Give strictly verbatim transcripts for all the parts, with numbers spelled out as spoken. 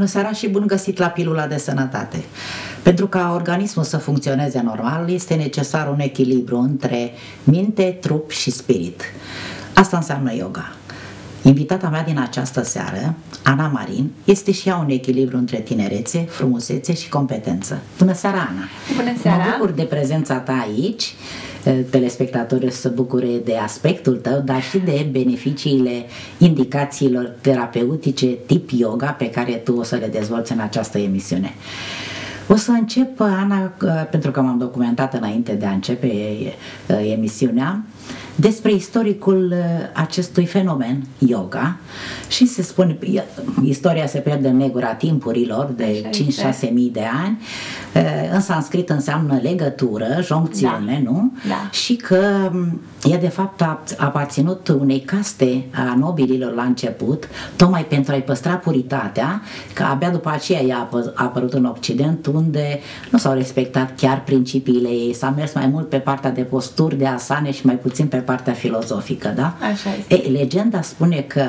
Bună seara și bun găsit la Pilula de Sănătate! Pentru ca organismul să funcționeze normal, este necesar un echilibru între minte, trup și spirit. Asta înseamnă yoga. Invitata mea din această seară, Ana Marin, este și ea un echilibru între tinerețe, frumusețe și competență. Bună seara, Ana! Bună seara! Mă bucur de prezența ta aici. Telespectatorii să bucure de aspectul tău, dar și de beneficiile indicațiilor terapeutice tip yoga pe care tu o să le dezvolți în această emisiune. O să încep, Ana, pentru că m-am documentat înainte de a începe emisiunea, despre istoricul acestui fenomen, yoga, și se spune, istoria se pierde în negura timpurilor de cinci șase mii de ani. În sanskrit înseamnă legătură, joncțiune, da. Nu? Da. Și că ea de fapt a aparținut unei caste a nobililor la început, tocmai pentru a-i păstra puritatea, că abia după aceea ea a apărut în Occident, unde nu s-au respectat chiar principiile ei, s-a mers mai mult pe partea de posturi, de asane și mai puțin pe partea filozofică, da? Așa este. E, legenda spune că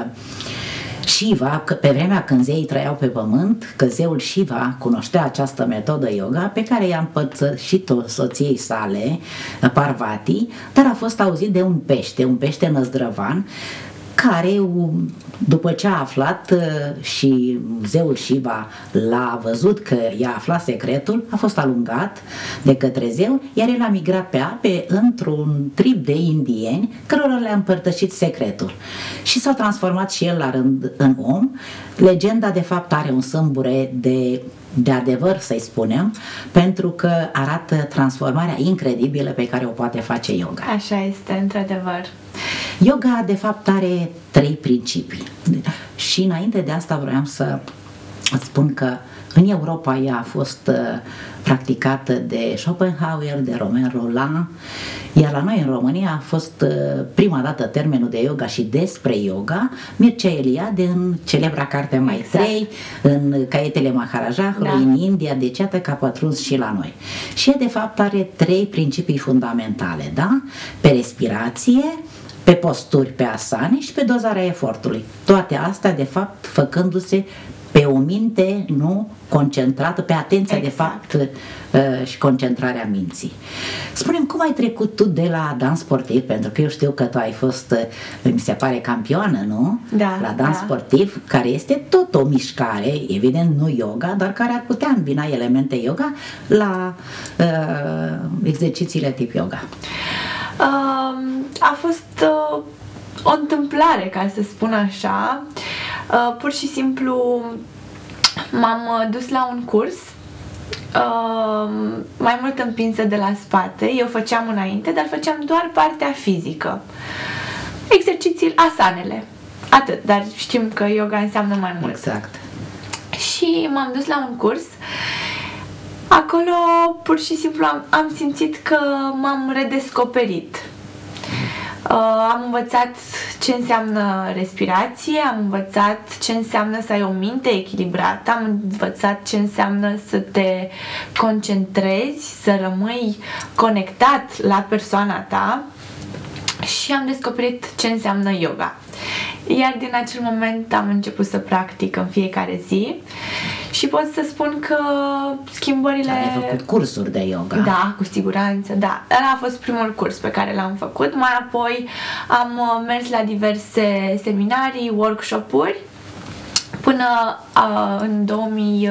Shiva, că pe vremea când zeii trăiau pe pământ, că zeul Shiva cunoștea această metodă yoga pe care i-a împărtășit-o soției sale, Parvati, dar a fost auzit de un pește, un pește năzdrăvan, care, după ce a aflat și zeul Shiva l-a văzut că i-a aflat secretul, a fost alungat de către zeu, iar el a migrat pe ape într-un trib de indieni cărora le-a împărtășit secretul. Și s-a transformat și el la rând în om. Legenda de fapt are un sâmbure de de adevăr, să-i spunem, pentru că arată transformarea incredibilă pe care o poate face yoga. Așa este, într-adevăr. Yoga, de fapt, are trei principii. Și înainte de asta vreau să spun că în Europa ea a fost uh, practicată de Schopenhauer, de Romain Rolland, iar la noi în România a fost uh, prima dată termenul de yoga și despre yoga Mircea Eliade în celebra carte Maitrei, exact. În Caietele Maharajahului, da. În India, deci iată că a pătruns și la noi. Și ea de fapt are trei principii fundamentale, da? Pe respirație, pe posturi, pe asane și pe dozarea efortului. Toate astea de fapt făcându-se pe o minte, nu, concentrată, pe atenția, exact. De fapt, uh, și concentrarea minții. Spune-mi, cum ai trecut tu de la dans sportiv, pentru că eu știu că tu ai fost, uh, mi se pare, campioană, nu? Da, la dans da. sportiv, care este tot o mișcare, evident nu yoga, dar care ar putea îmbina elemente yoga la uh, exercițiile tip yoga. Uh, a fost uh, o întâmplare, ca să spun așa. Uh, pur și simplu m-am dus la un curs, uh, mai mult împinsă de la spate. Eu făceam înainte, dar făceam doar partea fizică, exerciții, asanele, atât, dar știm că yoga înseamnă mai mult. Exact. Și m-am dus la un curs. Acolo pur și simplu am, am simțit că m-am redescoperit. Uh, am învățat ce înseamnă respirație, am învățat ce înseamnă să ai o minte echilibrată, am învățat ce înseamnă să te concentrezi, să rămâi conectat la persoana ta și am descoperit ce înseamnă yoga. Iar din acel moment am început să practic în fiecare zi și pot să spun că schimbările... Ai făcut cursuri de yoga. Da, cu siguranță, da. Ăla a fost primul curs pe care l-am făcut. Mai apoi am mers la diverse seminarii, workshop-uri, până uh, în două mii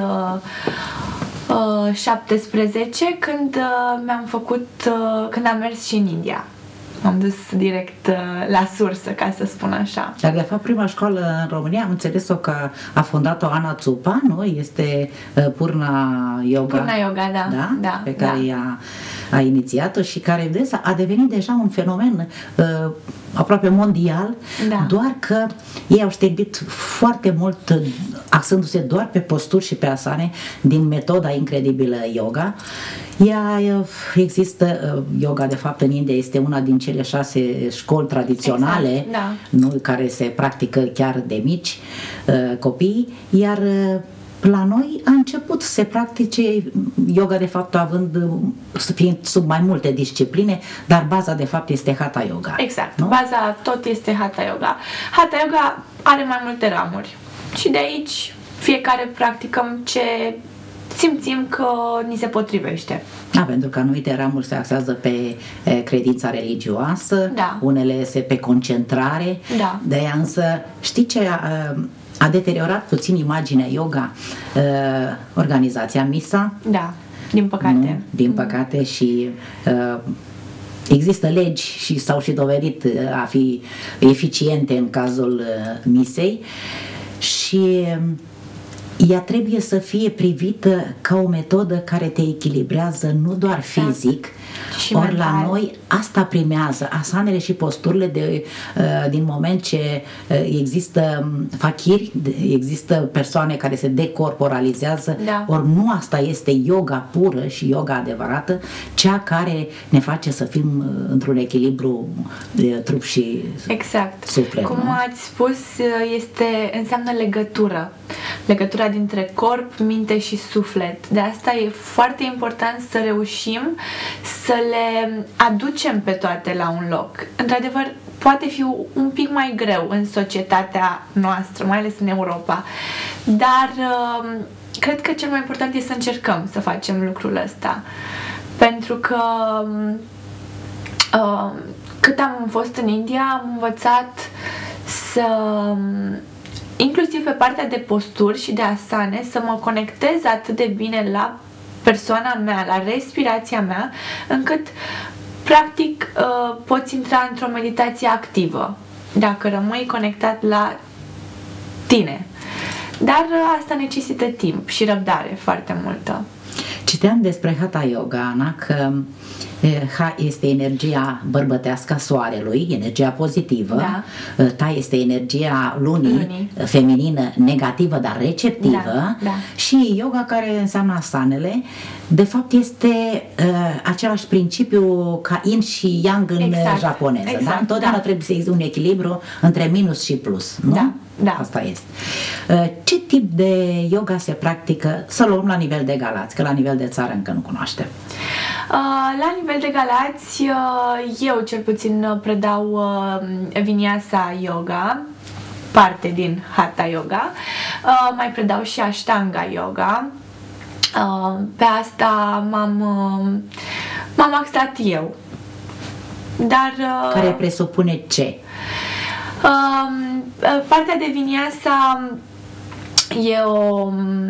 șaptesprezece, când uh, mi-am făcut, uh, când am mers și în India. M-am dus direct uh, la sursă, ca să spun așa. Dar de fapt prima școală în România am înțeles-o că a fondat-o Ana Țupa, nu? Este uh, Purna Yoga. Purna Yoga, da. Da? Da, pe care da. ea a inițiat-o și care vezi, a devenit deja un fenomen uh, aproape mondial, da. Doar că ei au șterbit foarte mult, axându-se doar pe posturi și pe asane din metoda incredibilă yoga. Ea există, yoga de fapt în India este una din cele șase școli tradiționale, exact, da. Nu, care se practică chiar de mici uh, copii, iar uh, la noi a început să se practice yoga de fapt având, fiind sub mai multe discipline, dar baza de fapt este Hatha Yoga. Exact, nu? Baza tot este Hatha Yoga. Hatha Yoga are mai multe ramuri și de aici fiecare practicăm ce simțim că ni se potrivește. Da, pentru că anumite ramuri se axează pe e, credința religioasă, Da. unele se pe concentrare, Da. de aia însă știi ce a, a deteriorat puțin imaginea yoga? E, organizația MISA, Da, din păcate. nu? Din păcate și e, există legi și s-au și dovedit a fi eficiente în cazul e, misei și ea trebuie să fie privită ca o metodă care te echilibrează nu doar fizic, Și ori mental. la noi asta primează, asanele și posturile de, uh, din moment ce uh, există fakiri, există persoane care se decorporalizează, Da. ori nu asta este yoga pură și yoga adevărată, cea care ne face să fim uh, într-un echilibru de trup și Exact. suflet. Cum nu? ați spus, este, înseamnă legătură. Legătura dintre corp, minte și suflet. De asta e foarte important să reușim să le aducem pe toate la un loc. Într-adevăr, poate fi un pic mai greu în societatea noastră, mai ales în Europa. Dar cred că cel mai important este să încercăm să facem lucrul ăsta. Pentru că uh, cât am fost în India, am învățat să, inclusiv pe partea de posturi și de asane, să mă conectez atât de bine la persoana mea, la respirația mea, încât practic uh, poți intra într-o meditație activă dacă rămâi conectat la tine. Dar uh, asta necesită timp și răbdare foarte multă. Citeam despre Hatha Yoga, Ana, că Ha este energia bărbătească a soarelui, energia pozitivă, Da. Ta este energia lunii, Lunii. feminină, negativă, dar receptivă, Da, da. și yoga, care înseamnă asanele, de fapt este uh, același principiu ca yin și yang în Exact, japoneză. exact, Da? Întotdeauna da. trebuie să existe un echilibru între minus și plus. Nu? Da, da. Asta este. Uh, ce tip de yoga se practică, să luăm la nivel de Galați, că la nivel de țară încă nu cunoaștem? Uh, La nivel de Galați, uh, eu cel puțin uh, predau uh, Vinyasa Yoga, parte din Hatha Yoga, uh, mai predau și Ashtanga Yoga. Uh, Pe asta m-am uh, m-am axat eu. Dar uh, Care presupune ce? Um, partea de Vinyasa e o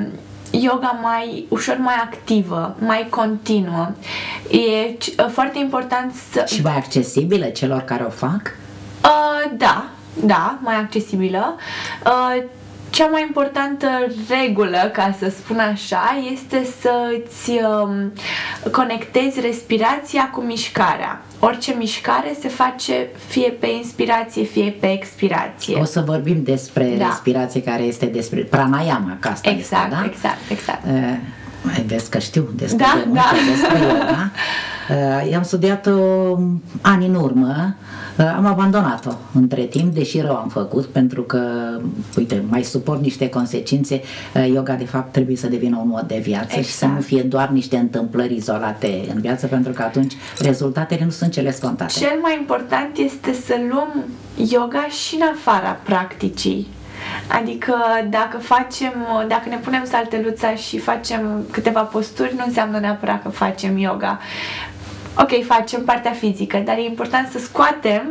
yoga mai ușor mai activă, mai continuă. E c- foarte important să... Și mai accesibilă celor care o fac? Uh, da, da, mai accesibilă. Uh, cea mai importantă regulă, ca să spun așa, este să-ți um, conectezi respirația cu mișcarea. Orice mișcare se face fie pe inspirație, fie pe expirație. O să vorbim despre Da. respirație, care este despre pranayama, că asta Exact, este, da? exact, exact. Uh, mai vezi că știu destul Da, de mult da. despre yoga. Uh, i-am studiat-o ani în urmă, uh, am abandonat-o între timp, deși rău am făcut, pentru că, uite, mai suport niște consecințe. Uh, yoga, de fapt, trebuie să devină un mod de viață, Exact. și să nu fie doar niște întâmplări izolate în viață, pentru că atunci rezultatele nu sunt cele scontate. Cel mai important este să luăm yoga și în afara practicii. Adică dacă facem, dacă ne punem salteluța și facem câteva posturi, nu înseamnă neapărat că facem yoga. Ok, facem partea fizică, dar e important să scoatem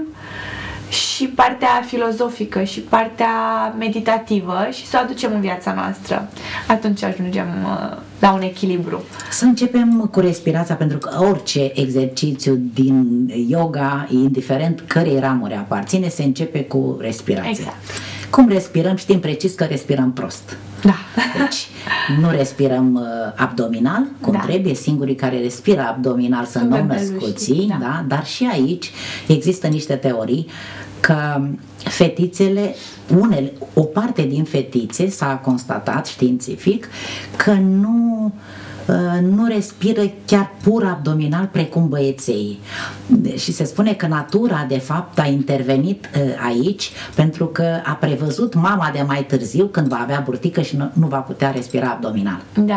și partea filozofică și partea meditativă și să o aducem în viața noastră. Atunci ajungem uh, la un echilibru. Să începem cu respirația, pentru că orice exercițiu din yoga, indiferent cărei ramuri aparține, se începe cu respirația. Exact. Cum respirăm? Știm precis că respirăm prost. Da. Deci, nu respirăm uh, abdominal, cum Da. trebuie. Singurii care respiră abdominal sunt Sunt nou-născuții, bebelușii, da. da. Dar și aici există niște teorii că fetițele, unele, o parte din fetițe, s-a constatat științific că nu nu respiră chiar pur abdominal precum băieței. Și se spune că natura, de fapt, a intervenit aici pentru că a prevăzut mama de mai târziu, când va avea burtică și nu, nu va putea respira abdominal. Da.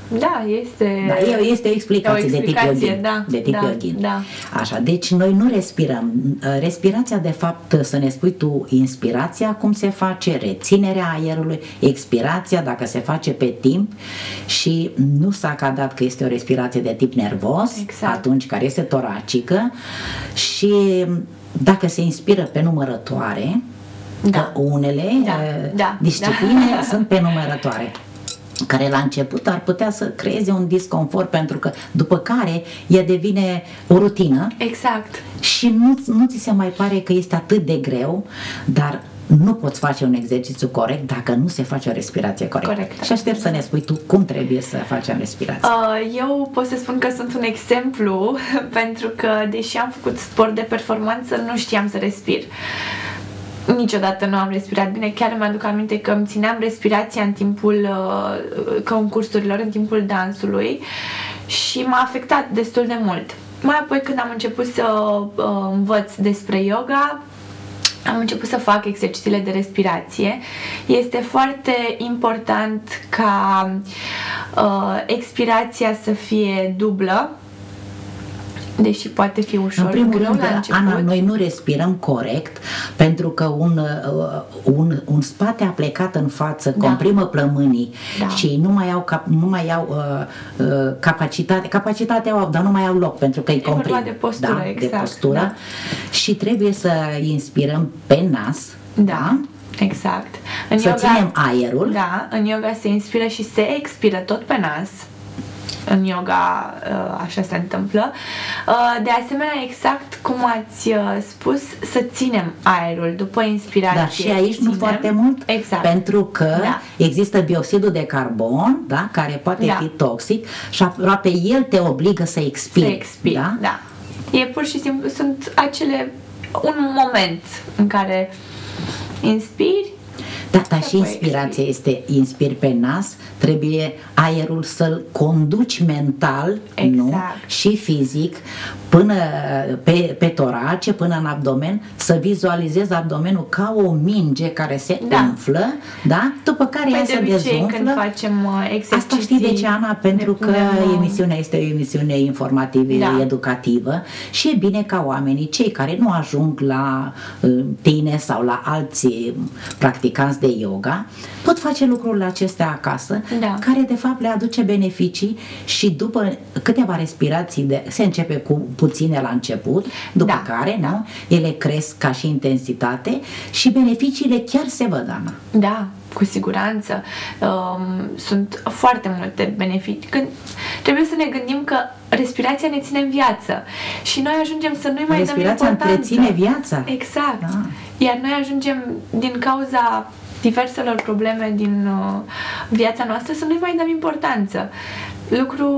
Da, este... Da, este o explicație, o explicație de tip yogin. Da, de tip da, yogin. Da. Așa, deci noi nu respirăm. Respirația, de fapt, să ne spui tu, inspirația, cum se face, reținerea aerului, expirația, dacă se face pe timp și nu s-a cadat că este o respirație de tip nervos, exact. Atunci care este toracică și dacă se inspiră pe numărătoare, da. Că unele da. Da. discipline da. sunt pe numărătoare, care la început ar putea să creeze un disconfort, pentru că după care ea devine o rutină. Exact. Și nu, nu ți se mai pare că este atât de greu, dar nu poți face un exercițiu corect dacă nu se face o respirație corectă. Corect. Și aștept să ne spui tu cum trebuie să facem respirație. Eu pot să spun că sunt un exemplu, pentru că deși am făcut sport de performanță, nu știam să respir. Niciodată nu am respirat bine, chiar îmi aduc aminte că îmi țineam respirația în timpul uh, concursurilor, în timpul dansului și m-a afectat destul de mult. Mai apoi când am început să uh, învăț despre yoga, am început să fac exercițiile de respirație. Este foarte important ca uh, expirația să fie dublă, deși poate fi ușor. În primul rând, la Ana, noi nu respirăm corect pentru că un, un, un spate aplecat în față da. comprimă plămânii da. și nu mai au, cap, nu mai au uh, uh, capacitate, capacitatea au, dar nu mai au loc pentru că îi comprim. De postură, da, exact. De postură. Da. Și trebuie să inspirăm pe nas. Da. da? Exact. În să yoga, ținem aerul. Da, în yoga se inspiră și se expiră tot pe nas. În yoga așa se întâmplă. De asemenea, exact cum ați spus, să ținem aerul după inspirație. Dar și aici ținem. Nu foarte mult, exact. pentru că da. există bioxidul de carbon, da, care poate da. fi toxic și aproape el te obligă să expiri. Să expiri, da? da. E pur și simplu, sunt acele, un moment în care inspiri. Da, dar și inspirația este inspiri pe nas, trebuie aerul să-l conduci mental, exact. nu? Și fizic până pe, pe torace, până în abdomen, să vizualizezi abdomenul ca o minge care se da. umflă, da? După care păi ea de se dezumflă. Când facem exerciții. Asta știi de ce, Ana? Pentru că punem... emisiunea este o emisiune informativă, da. educativă și e bine ca oamenii, cei care nu ajung la tine sau la alții practicanți de yoga, pot face lucrurile acestea acasă, da. care de fapt le aduce beneficii și după câteva respirații, de, se începe cu puține la început, după da. care da. Nu, ele cresc ca și intensitate și beneficiile chiar se văd, Ana. Da, cu siguranță. Um, sunt foarte multe beneficii. Când trebuie să ne gândim că respirația ne ține în viață și noi ajungem să nu-i mai dăm importanță. Respirația întreține viața. Exact. Da. Iar noi ajungem din cauza diverselor probleme din uh, viața noastră să nu-i mai dăm importanță. Lucru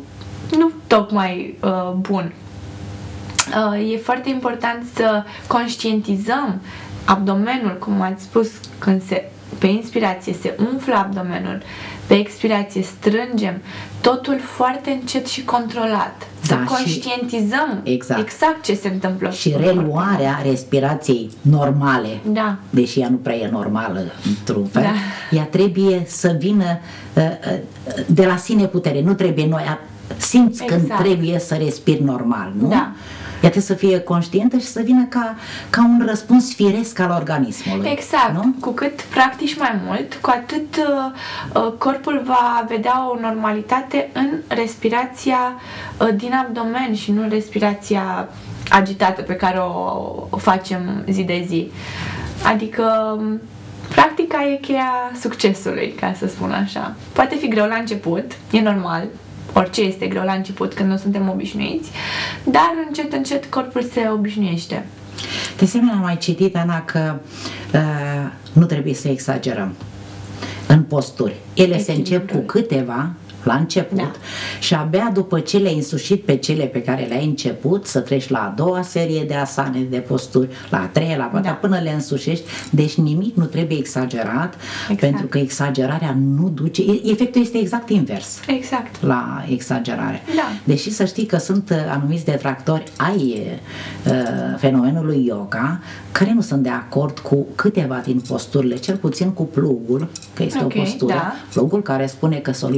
nu tocmai uh, bun. Uh, e foarte important să conștientizăm abdomenul, cum ați spus, când se, pe inspirație se umflă abdomenul, pe expirație strângem, totul foarte încet și controlat. Să da, conștientizăm exact. exact ce se întâmplă. Și reluarea respirației normale, da. deși ea nu prea e normală într-un fel, da. ea trebuie să vină uh, uh, de la sine putere, nu trebuie noi, simți exact. Când trebuie să respiri normal, nu? Da. Ea trebuie să fie conștientă și să vină ca, ca un răspuns firesc al organismului. Exact. Nu? Cu cât practici mai mult, cu atât uh, corpul va vedea o normalitate în respirația uh, din abdomen și nu respirația agitată pe care o, o facem zi de zi. Adică practica e cheia succesului, ca să spun așa. Poate fi greu la început, e normal. Orice este greu la început când nu suntem obișnuiți, dar încet, încet corpul se obișnuiește. De asemenea, am mai citit, Ana, că uh, nu trebuie să exagerăm în posturi. Ele se încep cu câteva la început da. Și abia după ce le-ai însușit pe cele pe care le-ai început, să treci la a doua serie de asane, de posturi, la a treia, la a patra, da. Până le însușești. Deci nimic nu trebuie exagerat, exact. Pentru că exagerarea nu duce, efectul este exact invers exact. La exagerare. Da. Deși să știi că sunt anumiți detractori ai uh, fenomenului yoga care nu sunt de acord cu câteva din posturile, cel puțin cu plugul, că este okay, o postură, da. plugul care spune că solicită foarte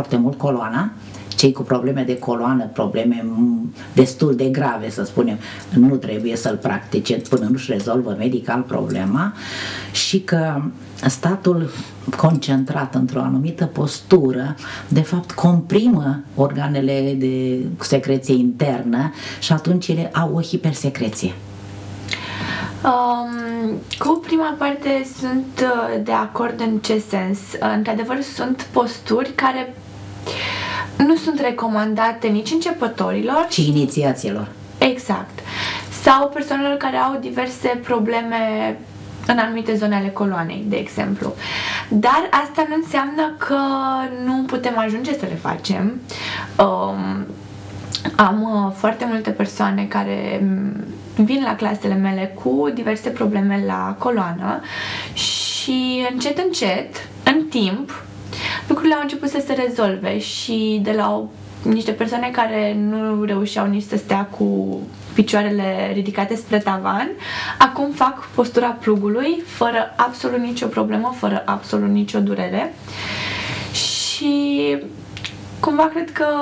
foarte mult coloana. Cei cu probleme de coloană, probleme destul de grave, să spunem, nu trebuie să-l practice până nu-și rezolvă medical problema, și că statul concentrat într-o anumită postură, de fapt comprimă organele de secreție internă și atunci ele au o hipersecreție. Um, cu prima parte sunt de acord în ce sens. Într-adevăr, sunt posturi care nu sunt recomandate nici începătorilor, ci inițiațiilor. Exact. Sau persoanelor care au diverse probleme în anumite zone ale coloanei, de exemplu. Dar asta nu înseamnă că nu putem ajunge să le facem. Um, am uh, foarte multe persoane care vin la clasele mele cu diverse probleme la coloană și încet, încet, în timp, lucrurile au început să se rezolve și de la o, niște persoane care nu reușeau nici să stea cu picioarele ridicate spre tavan, acum fac postura plugului fără absolut nicio problemă, fără absolut nicio durere. Și cumva cred că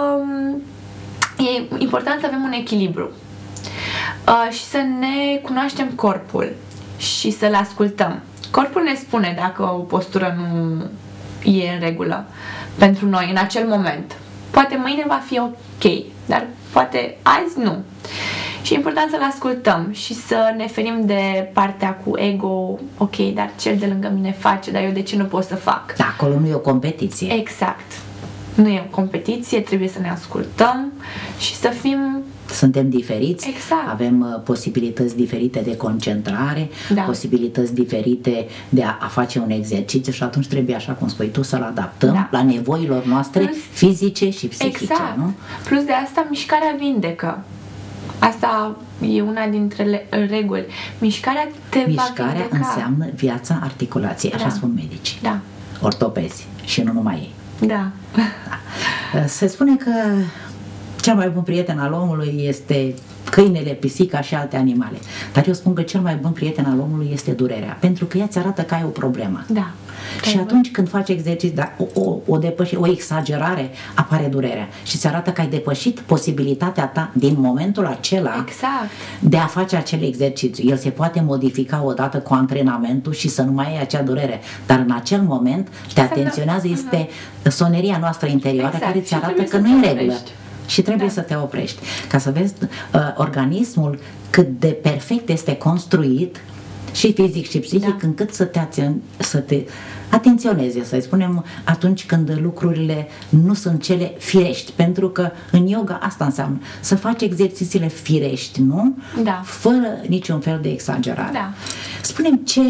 e important să avem un echilibru uh, și să ne cunoaștem corpul și să-l ascultăm. Corpul ne spune dacă o postură nu e în regulă pentru noi în acel moment. Poate mâine va fi ok, dar poate azi nu. Și e important să-l ascultăm și să ne ferim de partea cu ego, ok, dar cel de lângă mine face, dar eu de ce nu pot să fac? Da, acolo nu e o competiție. Exact. Nu e o competiție, trebuie să ne ascultăm și să fim... Suntem diferiți, exact. Avem uh, posibilități diferite de concentrare, da. Posibilități diferite de a, a face un exercițiu și atunci trebuie, așa cum spui tu, să-l adaptăm da. La nevoilor noastre plus, fizice și psihice. Exact. Nu? Plus de asta, mișcarea vindecă. Asta e una dintre reguli. Mișcarea te Mișcarea va vindeca. înseamnă viața articulației, așa da. Spun medicii. Da. Ortopezi și nu numai ei. Da. Da. Se spune că cel mai bun prieten al omului este câinele, pisica și alte animale. Dar eu spun că cel mai bun prieten al omului este durerea, pentru că ea îți arată că ai o problemă. Da. Și atunci când faci exerciții, da, o, o, o depășire, o exagerare, apare durerea și îți arată că ai depășit posibilitatea ta din momentul acela exact. De a face acel exercițiu. El se poate modifica odată cu antrenamentul și să nu mai ai acea durere, dar în acel moment te atenționează, este soneria noastră interioară exact. Care îți arată că nu e în regulă. Și trebuie da. Să te oprești. Ca să vezi uh, organismul cât de perfect este construit și fizic și psihic, da. Încât să te, aten- să te atenționeze, să spunem, atunci când lucrurile nu sunt cele firești. Pentru că în yoga asta înseamnă să faci exercițiile firești, nu? Da. Fără niciun fel de exagerare. Da. Spune-mi ce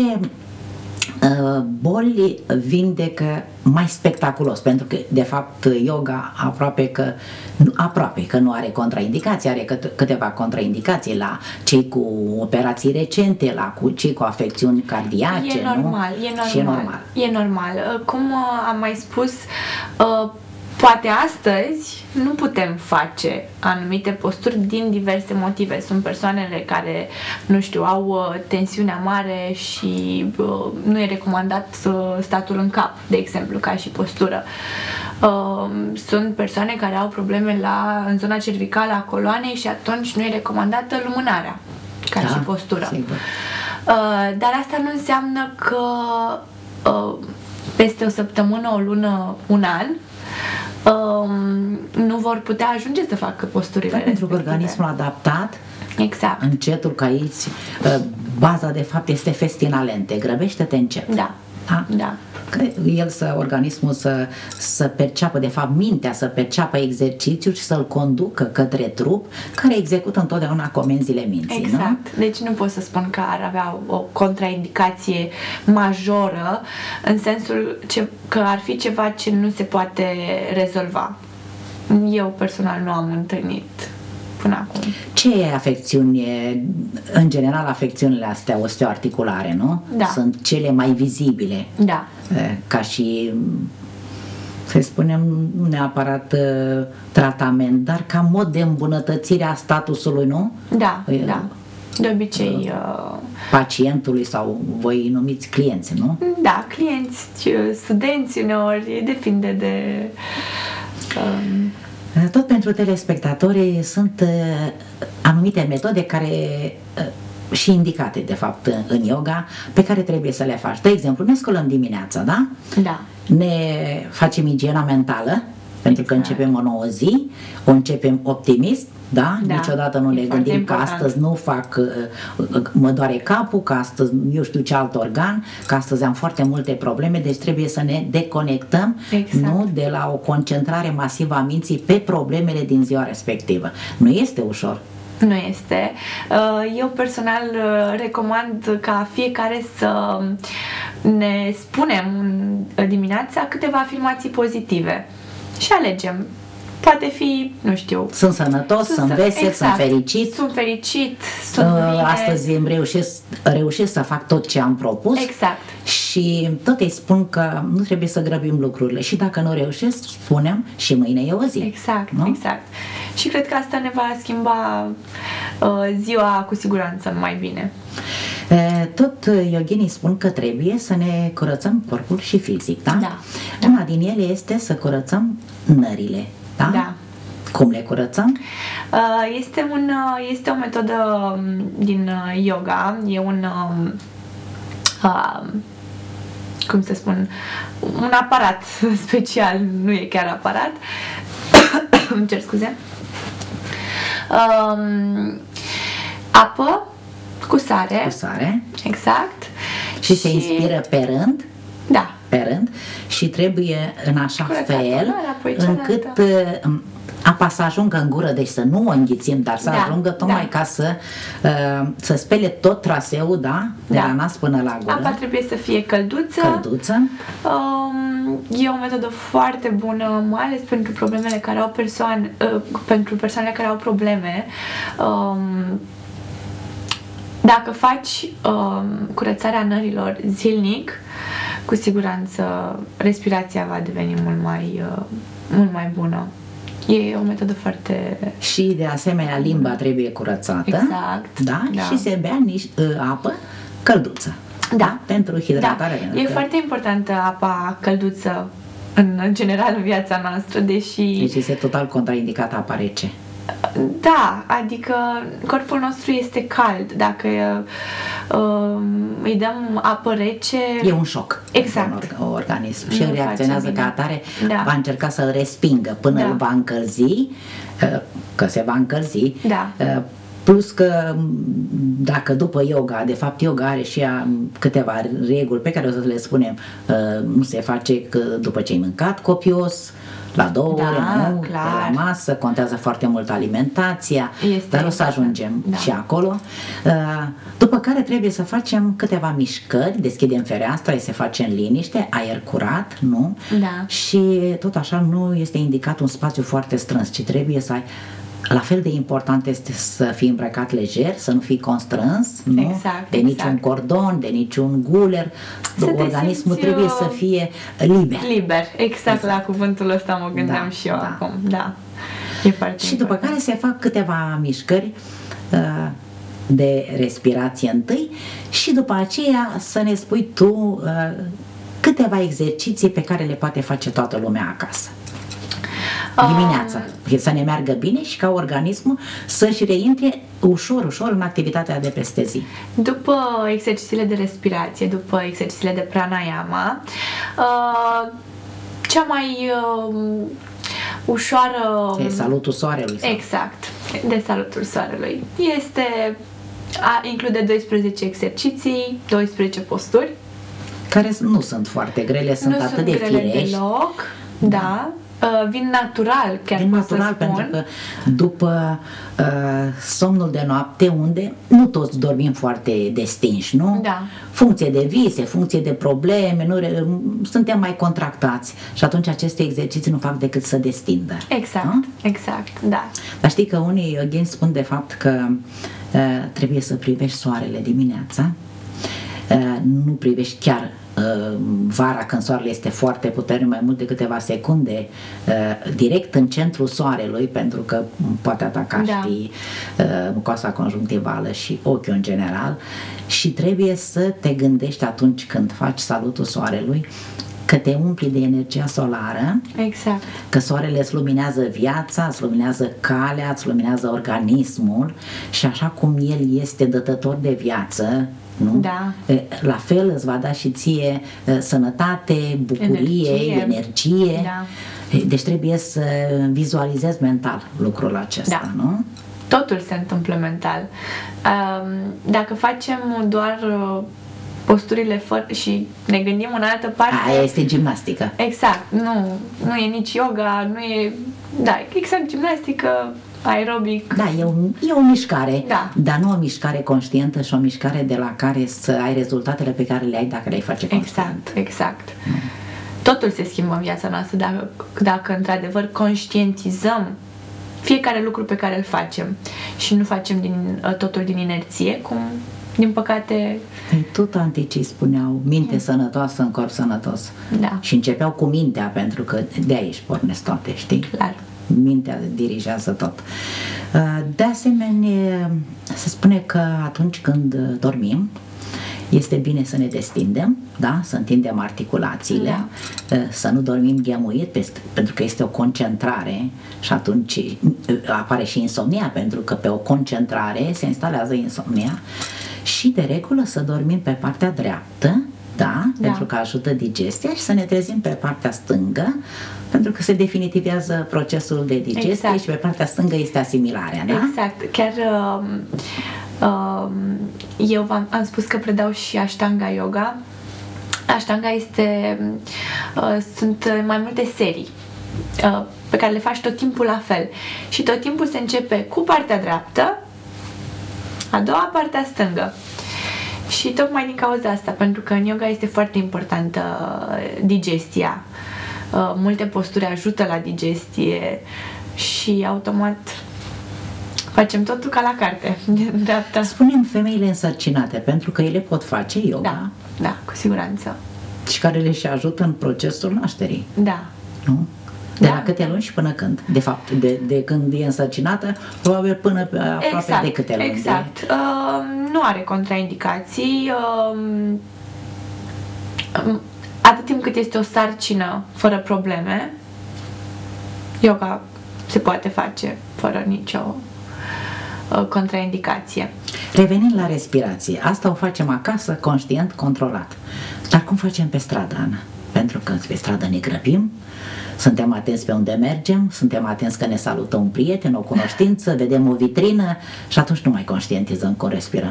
boli vindecă mai spectaculos, pentru că de fapt yoga aproape că nu, aproape că nu are contraindicații, are câte, câteva contraindicații la cei cu operații recente, la cu cei cu afecțiuni cardiace, e normal, nu? E normal, și e normal. E normal. Cum am mai spus, poate astăzi nu putem face anumite posturi din diverse motive. Sunt persoanele care, nu știu, au tensiunea mare și uh, nu e recomandat uh, statul în cap, de exemplu, ca și postură. Uh, sunt persoane care au probleme la, în zona cervicală a coloanei și atunci nu e recomandată lumânarea, ca da, și postură. Uh, dar asta nu înseamnă că uh, peste o săptămână, o lună, un an, Um, nu vor putea ajunge să facă posturile da, pentru că organismul adaptat exact. Încetul, că aici baza de fapt este festina lente, grăbește-te încet. Da. Da? Da. El să, organismul să, să perceapă, de fapt mintea să perceapă exercițiul și să-l conducă către trup, care execută întotdeauna comenzile minții. Exact. Nu? Deci nu pot să spun că ar avea o contraindicație majoră, în sensul ce, că ar fi ceva ce nu se poate rezolva. Eu personal nu am întâlnit până acum. Ce afecțiuni, în general afecțiunile astea osteoarticulare, nu? Da. Sunt cele mai vizibile. Da. Ca și, să spunem, nu neapărat tratament, dar ca mod de îmbunătățire a statusului, nu? Da, da. De obicei... Uh... pacientului sau voi îi numiți clienți, nu? Da, clienți, studenți uneori, depinde de Um, Tot pentru telespectatori sunt uh, anumite metode care uh, și indicate, de fapt, în yoga, pe care trebuie să le faci. De exemplu, ne sculăm dimineața, da? Da. Ne facem igiena mentală, pentru că Exact. începem o nouă zi, o începem optimist, da? Da. Niciodată nu E ne foarte gândim că important. astăzi nu fac, uh, mă doare capul, că astăzi eu știu ce alt organ, că astăzi am foarte multe probleme, deci trebuie să ne deconectăm, Exact. nu de la o concentrare masivă a minții pe problemele din ziua respectivă. Nu este ușor. Nu este. Uh, Eu personal uh, recomand ca fiecare să ne spunem în dimineața câteva afirmații pozitive și alegem. Poate fi, nu știu, Sunt sănătos, sunt vesel, exact. sunt fericit. Sunt fericit, sunt Uh, bine. Astăzi îmi reușesc, reușesc să fac tot ce am propus. Exact. Și tot îi spun că nu trebuie să grăbim lucrurile. Și dacă nu reușesc, spunem și mâine e o zi. Exact, nu? exact. Și cred că asta ne va schimba uh, ziua cu siguranță mai bine. E, Tot yoghinii spun că trebuie să ne curățăm corpul și fizic, da? Da. Una din ele este să curățăm nările, da? Da. Cum le curățăm? Uh, Este, un, uh, este o metodă um, din uh, yoga, e un, um, uh, cum să spun, un aparat special, nu e chiar aparat, îmi cer scuze, um, apă cu sare, Cu sare. exact, Și se inspiră pe rând, da, pe rând și trebuie în așa Curățat fel una, apoi cealaltă. încât uh, apa să ajungă în gură, deci să nu o înghițim, dar să Da, ajungă tocmai da. ca să uh, să spele tot traseul, da? De Da. la nas până la gură. apa trebuie să fie călduță. Călduță. Um, e o metodă foarte bună, mai ales pentru problemele care au persoane, uh, pentru persoanele care au probleme. Um, dacă faci um, curățarea nărilor zilnic, cu siguranță respirația va deveni mult mai, uh, mult mai bună. E o metodă foarte... Și de asemenea limba trebuie curățată. Exact, Da? da. Și se bea niște uh, apă călduță. Da. Pentru Da, hidratarea. e pentru că- foarte importantă apa călduță în general în viața noastră, deși... Deci este total contraindicată apa rece. Da, adică corpul nostru este cald. Dacă uh, îi dăm apă rece... E un șoc. Exact. În org- organism. Nu Și el face reacționează bine. ca atare, Da. va încerca să-l respingă până Da. îl va încălzi, uh, că se va încălzi. Da. Uh, Plus că m, dacă după yoga, de fapt yoga are și ea m, câteva reguli pe care o să le spunem, uh, nu se face că după ce ai mâncat copios, la două Da, ore, nu, clar. de la masă, contează foarte mult alimentația, Este dar o să important, ajungem da. și acolo. Uh, După care trebuie să facem câteva mișcări, deschidem fereastra, îi se face în liniște, aer curat, nu? Da. Și tot așa nu este indicat un spațiu foarte strâns, ci trebuie să ai. La fel de important este să fii îmbrăcat lejer, să nu fii constrâns, nu? Exact, De niciun exact. cordon, de niciun guler. Să te Organismul simți, trebuie uh, să fie liber. Liber, exact, la cuvântul ăsta mă gândeam Da, și eu da. acum. Da. E foarte Și după important. care se fac câteva mișcări uh, de respirație întâi și după aceea să ne spui tu uh, câteva exerciții pe care le poate face toată lumea acasă. Dimineața, să ne meargă bine și ca organismul să-și reintre ușor, ușor în activitatea de peste zi. După exercițiile de respirație, după exercițiile de pranayama, uh, cea mai uh, ușoară... E salutul soarelui. sau- Exact, de salutul soarelui. Este, a, include doisprezece exerciții, doisprezece posturi. Care nu sunt foarte grele, sunt nu atât sunt de grele firești. deloc, da. Uh, vin natural, chiar Din pot natural, să spun. pentru că după uh, somnul de noapte, unde nu toți dormim foarte destinși, nu? Da. Funcție de vise, funcție de probleme, nu re- suntem mai contractați și atunci aceste exerciții nu fac decât să destindă. Exact, Nu? exact, da. Dar știi că unii yoghini spun de fapt că uh, trebuie să privești soarele dimineața, uh, nu privești chiar uh, vara când soarele este foarte puternic, mai mult de câteva secunde, uh, direct în centrul soarelui, pentru că poate ataca, Da. știi, uh, mucoasa conjunctivală și ochiul în general, și trebuie să te gândești atunci când faci salutul soarelui că te umpli de energia solară, Exact. că soarele îți luminează viața, îți luminează calea, îți luminează organismul și așa cum el este dătător de viață, nu? Da. La fel îți va da și ție sănătate, bucurie, energie. energie. Da. Deci trebuie să vizualizezi mental lucrul acesta, Da. nu? Totul se întâmplă mental. Dacă facem doar posturile fără și ne gândim în altă parte... Aia este gimnastică. Exact. Nu, nu e nici yoga, nu e... Da, exact gimnastică, aerobic. Da, e o, e o mișcare, Da. dar nu o mișcare conștientă și o mișcare de la care să ai rezultatele pe care le ai dacă le-ai face conștient. Exact, exact. Mm. Totul se schimbă în viața noastră dacă, dacă într-adevăr conștientizăm fiecare lucru pe care îl facem și nu facem din, totul din inerție, cum din păcate... Păi tot anticii spuneau minte mm. sănătoasă în corp sănătos. Da. Și începeau cu mintea, pentru că de aici pornesc toate, știi? Clar. Mintea dirigează tot. De asemenea, se spune că atunci când dormim, este bine să ne destindem, da? Să întindem articulațiile, da. Să nu dormim ghemuit, pentru că este o concentrare și atunci apare și insomnia, pentru că pe o concentrare se instalează insomnia. Și de regulă să dormim pe partea dreaptă, da? Da. Pentru că ajută digestia, și să ne trezim pe partea stângă, pentru că se definitivează procesul de digestie. Exact. Și pe partea stângă este asimilarea, da? Exact. Chiar uh, uh, eu v-am, am spus că predau și Ashtanga Yoga. Ashtanga este uh, sunt mai multe serii uh, pe care le faci tot timpul la fel. Și tot timpul se începe cu partea dreaptă, a doua partea stângă. Și tocmai din cauza asta, pentru că în yoga este foarte importantă digestia. Multe posturi ajută la digestie și automat facem totul ca la carte. Dreapta. Spunem femeile însărcinate, pentru că ele pot face yoga. Da, da, cu siguranță. Și care le și ajută în procesul nașterii. Da. Nu? De Da. la câte luni și până când? De fapt, de, de când e însărcinată, probabil până pe aproape Exact, de câte luni? exact. De... Uh, nu are contraindicații. Uh, atât timp cât este o sarcină fără probleme, yoga se poate face fără nicio uh, contraindicație. Revenind la respirație, asta o facem acasă, conștient, controlat. Dar cum facem pe stradă, Ana? Pentru că pe stradă ne grăbim, suntem atenți pe unde mergem, suntem atenți că ne salută un prieten, o cunoștință, vedem o vitrină și atunci nu mai conștientizăm cum respirăm.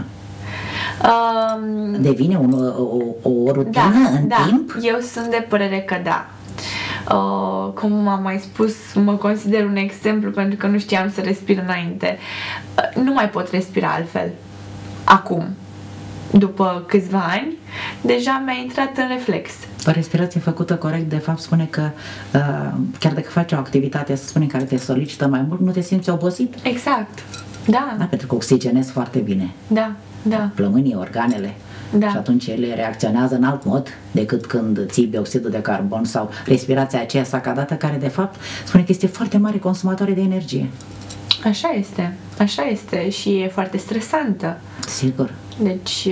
Um, Devine un, o, o rutină da, în da. timp? Eu sunt de părere că da. Uh, cum am mai spus, mă consider un exemplu pentru că nu știam să respir înainte. Uh, nu mai pot respira altfel. Acum, după câțiva ani, deja mi-a intrat în reflex. O respirație făcută corect, de fapt, spune că uh, chiar dacă faci o activitate, să spune, care te solicită mai mult, nu te simți obosit? Exact. Da. Da, pentru că oxigenezi foarte bine. Da, da. Plămânii, organele. Da. Și atunci ele reacționează în alt mod decât când ții bioxidul de carbon sau respirația aceea sacadată, care de fapt spune că este foarte mare consumatoare de energie. Așa este, așa este și e foarte stresantă. Sigur. Deci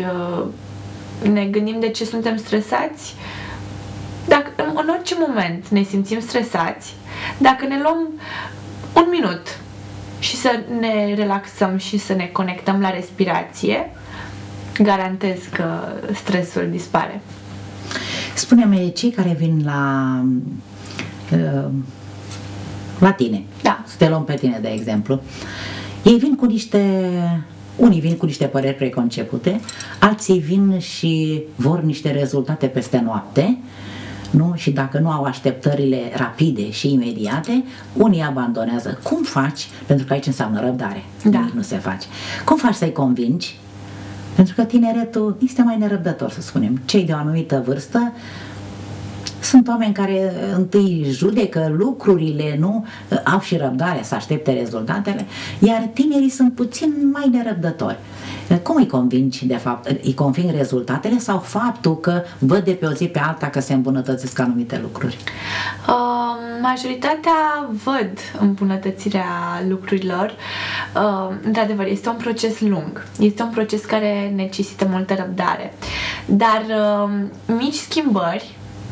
ne gândim de ce suntem stresați. Dacă în orice moment ne simțim stresați, dacă ne luăm un minut și să ne relaxăm și să ne conectăm la respirație, garantez că stresul dispare. Spune-mi, cei care vin la uh, la tine, da. Să te luăm pe tine de exemplu, ei vin cu niște, unii vin cu niște păreri preconcepute, alții vin și vor niște rezultate peste noapte, nu? Și dacă nu au așteptările rapide și imediate, unii abandonează. Cum faci? Pentru că aici înseamnă răbdare. Da. Nu se face. Cum faci să-i convingi? Pentru că tineretul este mai nerăbdător, să spunem. Cei de o anumită vârstă sunt oameni care întâi judecă lucrurile, nu? Au și răbdare să aștepte rezultatele, iar tinerii sunt puțin mai nerăbdători. Cum îi convingi, de fapt? Îi conving rezultatele sau faptul că văd de pe o zi pe alta că se îmbunătățesc anumite lucruri? Uh, majoritatea văd îmbunătățirea lucrurilor. Uh, într-adevăr, este un proces lung. Este un proces care necesită multă răbdare. Dar uh, mici schimbări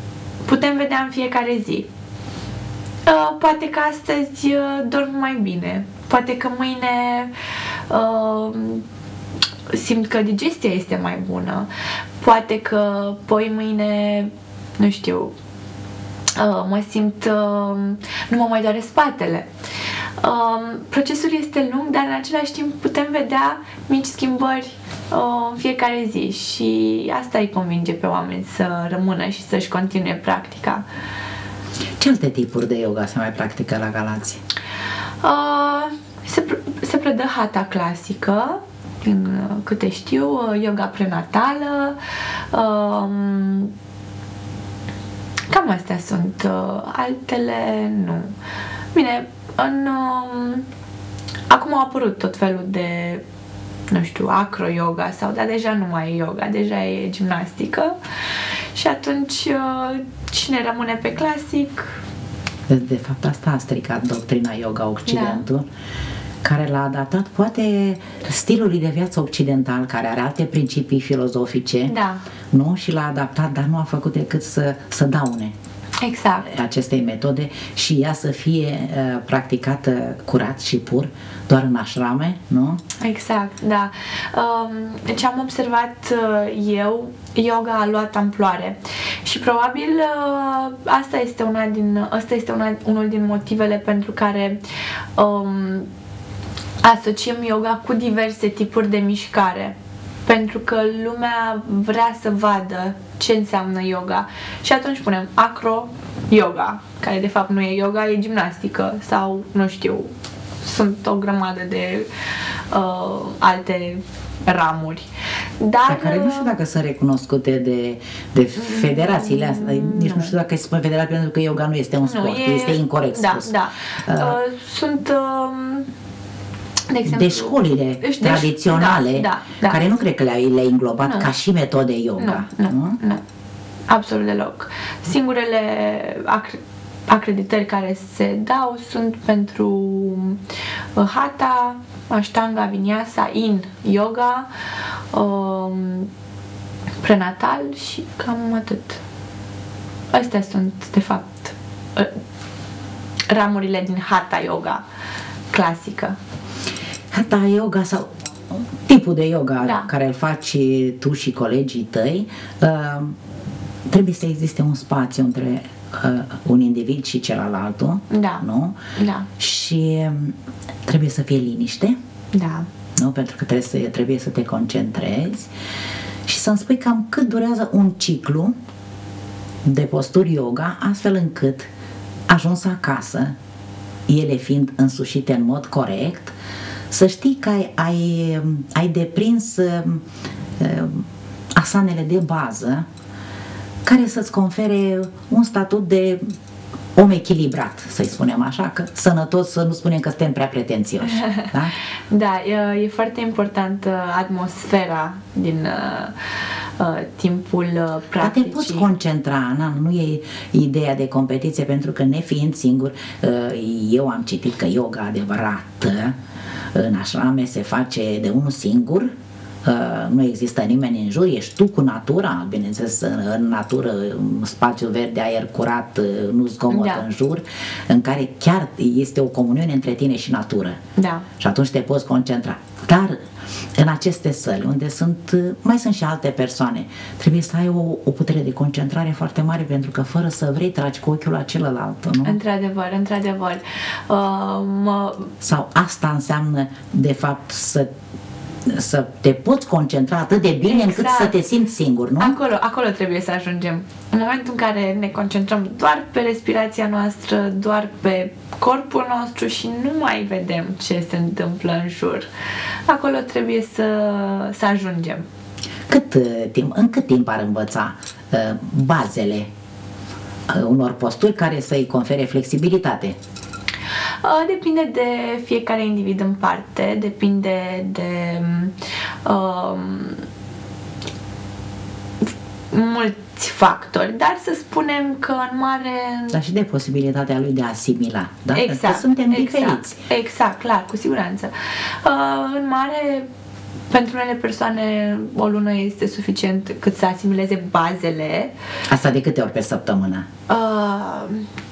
putem vedea în fiecare zi. Uh, poate că astăzi uh, dorm mai bine, poate că mâine uh, simt că digestia este mai bună, poate că poi mâine, nu știu, uh, mă simt, uh, nu mă mai doare spatele. Uh, procesul este lung, dar în același timp putem vedea mici schimbări uh, în fiecare zi și asta îi convinge pe oameni să rămână și să-și continue practica. Ce alte tipuri de yoga se mai practică la Galați? Uh, se, se predă hatha clasică, din câte știu, yoga prenatală, uh, cam astea sunt, uh, altele nu. Bine, în, uh, acum au apărut tot felul de, nu știu, acro-yoga sau, dar deja nu mai e yoga, deja e gimnastică și atunci uh, cine rămâne pe clasic. De, de fapt asta a stricat doctrina yoga Occidentul, da, care l-a adaptat poate stilului de viață occidental, care are alte principii filozofice, da, nu? Și l-a adaptat, dar nu a făcut decât să, să daune exact acestei metode și ea să fie uh, practicată curat și pur, doar în ashrame, nu? Exact, da. Um, ce am observat uh, eu, yoga a luat amploare și probabil uh, asta este una din, asta este una, unul din motivele pentru care um, asociem yoga cu diverse tipuri de mișcare. Pentru că lumea vrea să vadă ce înseamnă yoga și atunci punem acro-yoga, care de fapt nu e yoga, e gimnastică sau, nu știu, sunt o grămadă de uh, alte ramuri. Dar, Dar care nu știu dacă sunt recunoscute de, de federațiile astea, nici nu știu dacă se spune federație, pentru că yoga nu este un sport, nu, e, este incorect da, spus. Da, uh, uh, sunt... Uh, De, exemplu, de școlile deci, tradiționale, da, da, da, care nu cred că le-ai le inglobat nu, ca și metode yoga. Nu, nu, nu, nu, absolut deloc. Singurele ac- acreditări care se dau sunt pentru hatha, ashtanga, vinyasa, in yoga, um, prenatal și cam atât. Astea sunt, de fapt, ramurile din hatha yoga clasică. Hatha yoga sau tipul de yoga, da, care îl faci tu și colegii tăi, uh, trebuie să existe un spațiu între uh, un individ și celălalt, da, nu? Da. Și trebuie să fie liniște, da, nu? Pentru că trebuie să, trebuie să te concentrezi și să-mi spui cam cât durează un ciclu de posturi yoga, astfel încât ajuns acasă, ele fiind însușite în mod corect, să știi că ai, ai, ai deprins uh, asanele de bază care să-ți confere un statut de om echilibrat, să-i spunem așa, că sănătos, să nu spunem că suntem prea pretențioși. Da, da, e, e foarte important atmosfera din uh, uh, timpul uh, practicii. Dar te poți concentra, na, nu e ideea de competiție, pentru că nefiind singur, uh, eu am citit că yoga adevărată în ashrame se face de unul singur, uh, nu există nimeni în jur, ești tu cu natura, bineînțeles în natură, spațiu verde, aer curat, nu zgomot, da, în jur, în care chiar este o comuniune între tine și natură. Da. Și atunci te poți concentra. Dar în aceste săli, unde sunt, mai sunt și alte persoane, trebuie să ai o, o putere de concentrare foarte mare, pentru că fără să vrei tragi cu ochiul la celălalt, nu? Într-adevăr, într-adevăr. Uh, mă... Sau asta înseamnă, de fapt, să să te poți concentra atât de bine, exact, încât să te simți singur, nu? Acolo, acolo trebuie să ajungem. În momentul în care ne concentrăm doar pe respirația noastră, doar pe corpul nostru și nu mai vedem ce se întâmplă în jur, acolo trebuie să, să ajungem. Cât timp, în cât timp ar învăța uh, bazele uh, unor posturi care să-i confere flexibilitate? Depinde de fiecare individ în parte, depinde de um, mulți factori, dar să spunem că în mare... Dar și de posibilitatea lui de a asimila, da? Exact, că suntem exact, diferiți. Exact, clar, cu siguranță. Uh, în mare pentru unele persoane o lună este suficient cât să asimileze bazele. Asta de câte ori pe săptămână? Uh,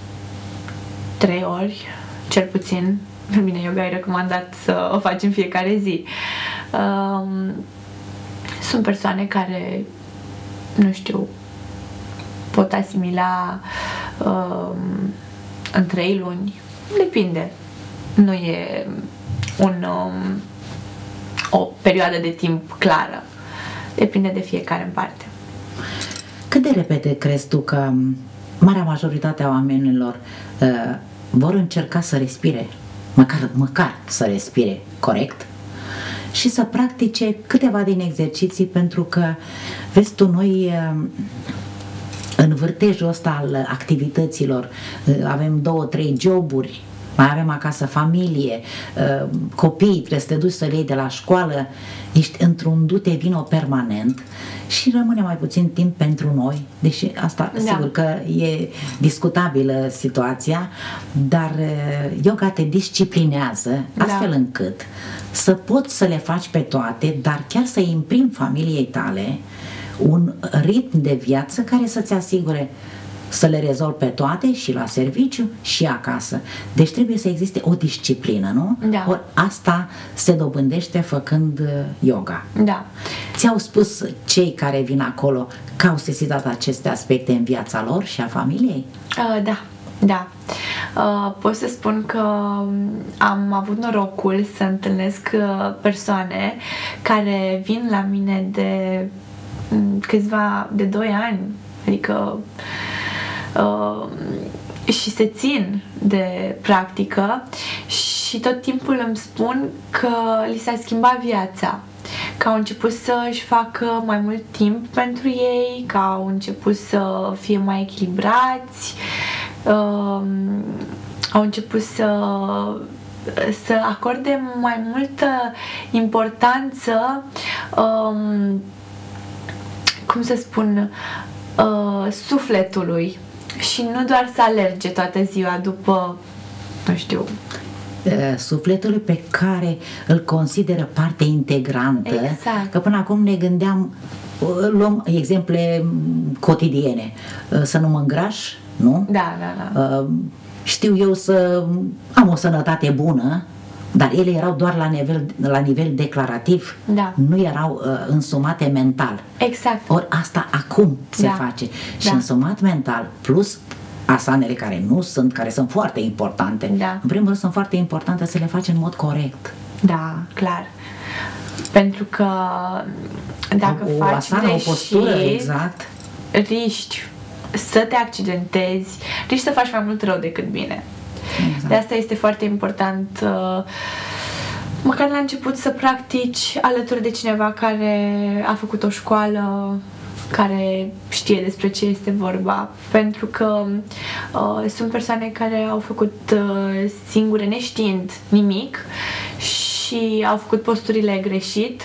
trei ori, cel puțin. Bine, yoga e recomandat să o faci în fiecare zi. Uh, sunt persoane care, nu știu, pot asimila uh, în trei luni. Depinde. Nu e un, um, o perioadă de timp clară. Depinde de fiecare în parte. Cât de repede crezi tu că marea majoritate a oamenilor uh, vor încerca să respire, măcar, măcar să respire corect și să practice câteva din exerciții, pentru că, vezi tu, noi uh, în vârtejul ăsta al activităților uh, avem două, trei joburi, mai avem acasă familie, copii, trebuie să te duci să le iei de la școală, ești într-un dute-vino permanent și rămâne mai puțin timp pentru noi, deși asta, da, sigur că e discutabilă situația, dar yoga te disciplinează astfel, da, încât să poți să le faci pe toate, dar chiar să imprimi familiei tale un ritm de viață care să-ți asigure să le rezolvi pe toate, și la serviciu și acasă. Deci trebuie să existe o disciplină, nu? Da. Or, asta se dobândește făcând yoga. Da. Ți-au spus cei care vin acolo că au sesizat aceste aspecte în viața lor și a familiei? Uh, da, da. Uh, pot să spun că am avut norocul să întâlnesc persoane care vin la mine de câțiva, de doi ani, adică Uh, și se țin de practică și tot timpul îmi spun că li s-a schimbat viața, că au început să-și facă mai mult timp pentru ei, că au început să fie mai echilibrați, uh, au început să să acorde mai multă importanță, um, cum să spun, uh, sufletului. Și nu doar să alerge toată ziua după, nu știu, sufletului pe care îl consideră parte integrantă. Exact. Că până acum ne gândeam, luăm exemple cotidiene, să nu mă îngraș, nu? Da, da, da. Știu eu să am o sănătate bună, dar ele erau doar la nivel, la nivel declarativ, da, nu erau uh, însumate mental. Exact. Ori asta acum se, da, face. Și, da, însumat mental plus asanele care nu sunt, care sunt foarte importante. Da. În primul rând sunt foarte importante să le faci în mod corect. Da, clar. Pentru că dacă o, faci o asană, greșit, o postură, exact, riști să te accidentezi, riști să faci mai mult rău decât bine. Exact. De asta este foarte important, uh, măcar la început, să practici alături de cineva care a făcut o școală, care știe despre ce este vorba, pentru că uh, sunt persoane care au făcut uh, singure, neștiind nimic, și au făcut posturile greșit